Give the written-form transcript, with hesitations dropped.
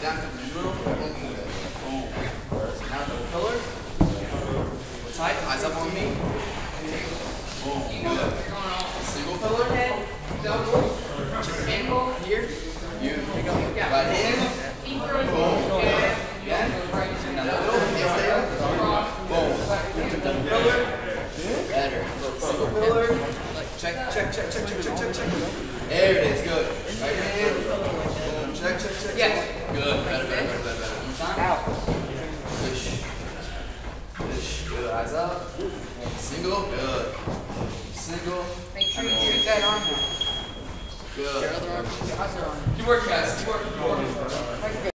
down to the middle, looking good. Boom. Now the pillar. Tight, eyes up on me. Boom. Good. Single pillar. Double. Ankle. Here. You. Right hand. Boom. Again. Now the middle. Hands there. Boom. Double pillar. Better. Single pillar. Check. There it is. Good. Right hand. Boom. Check. Yes. Good. Better. One time. Push. Good. Eyes up. Single. Good. Single. Make sure you keep that arm down. Good. Your other arm. How's your arm? Keep working, guys. Keep working. That's good.